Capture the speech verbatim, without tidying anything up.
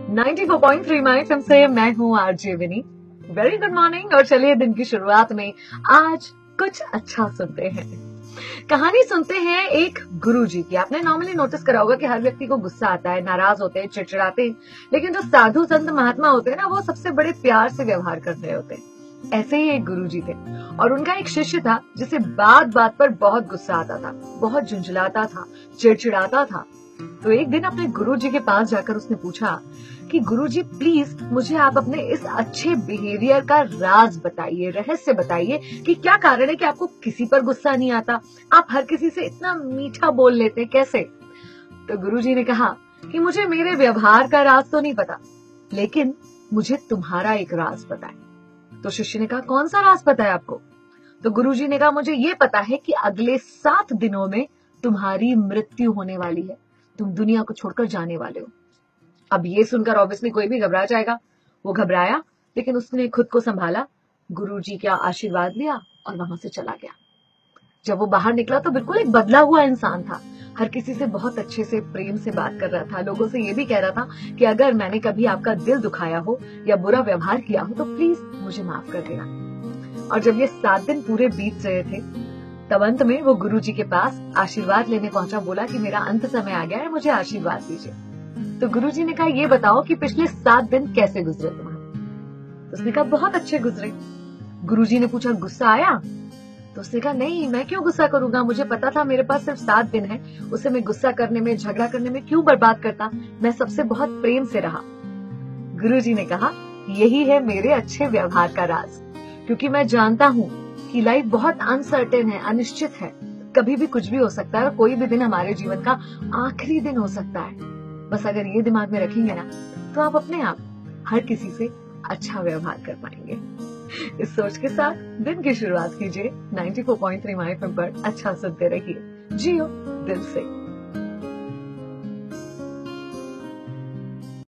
Ninety four point three my FM से मैं हूँ RJ Vinni. Very good morning. और चलिए दिन की शुरुआत में आज कुछ अच्छा सुनते हैं। कहानी सुनते हैं एक गुरुजी की। आपने नॉर्मली नोटिस करा होगा कि हर व्यक्ति को गुस्सा आता है, नाराज होते हैं, चिड़चिड़ाते हैं, लेकिन जो साधु संत महात्मा होते हैं ना, वो सबसे बड़े प्यार से व्यवहार कर रहे होते हैं। ऐसे ही एक गुरुजी थे और उनका एक शिष्य था जिसे बात बात पर बहुत गुस्सा आता था, बहुत झुंझलाता था, चिड़चिड़ाता था। तो एक दिन अपने गुरुजी के पास जाकर उसने पूछा कि गुरुजी प्लीज मुझे आप अपने इस अच्छे बिहेवियर का राज बताइए, रहस्य बताइए कि क्या कारण है कि आपको किसी पर गुस्सा नहीं आता, आप हर किसी से इतना मीठा बोल लेते, कैसे? तो गुरुजी ने कहा कि मुझे मेरे व्यवहार का राज तो नहीं पता, लेकिन मुझे तुम्हारा एक राज पता है। तो शिष्य ने कहा कौन सा राज पता है आपको? तो गुरुजी ने कहा मुझे ये पता है कि अगले सात दिनों में तुम्हारी मृत्यु होने वाली है, तुम दुनिया को छोड़कर जाने वाले हो। अब ये सुनकर ऑब्वियसली कोई भी घबरा जाएगा। वो घबराया, लेकिन उसने खुद को संभाला, गुरुजी का आशीर्वाद लिया और वहां से चला गया। जब वो बाहर निकला तो बिल्कुल एक बदला हुआ इंसान था। हर किसी से बहुत अच्छे से प्रेम से बात कर रहा था, लोगों से ये भी कह रहा था कि अगर मैंने कभी आपका दिल दुखाया हो या बुरा व्यवहार किया हो तो प्लीज मुझे माफ कर देना। और जब ये सात दिन पूरे बीत रहे थे, तब अंत में वो गुरुजी के पास आशीर्वाद लेने पहुंचा, बोला कि मेरा अंत समय आ गया है, मुझे आशीर्वाद दीजिए। तो गुरुजी ने कहा ये बताओ कि पिछले सात दिन कैसे गुजरे तुम्हारे? तो उसने कहा बहुत अच्छे गुजरे। गुरुजी ने पूछा गुस्सा आया? तो उसने कहा नहीं, मैं क्यों गुस्सा करूंगा, मुझे पता था मेरे पास सिर्फ सात दिन है, उसे मैं गुस्सा करने में, झगड़ा करने में क्यों बर्बाद करता, मैं सबसे बहुत प्रेम से रहा। गुरुजी ने कहा यही है मेरे अच्छे व्यवहार का राज, क्योंकि मैं जानता हूँ कि लाइफ बहुत अनसर्टेन है, अनिश्चित है, कभी भी कुछ भी हो सकता है और कोई भी दिन हमारे जीवन का आखिरी दिन हो सकता है। बस अगर ये दिमाग में रखेंगे ना, तो आप अपने आप हर किसी से अच्छा व्यवहार कर पाएंगे। इस सोच के साथ दिन की शुरुआत कीजिए। Ninety four point three my FM पर अच्छा सुनते रहिए, जियो दिल से।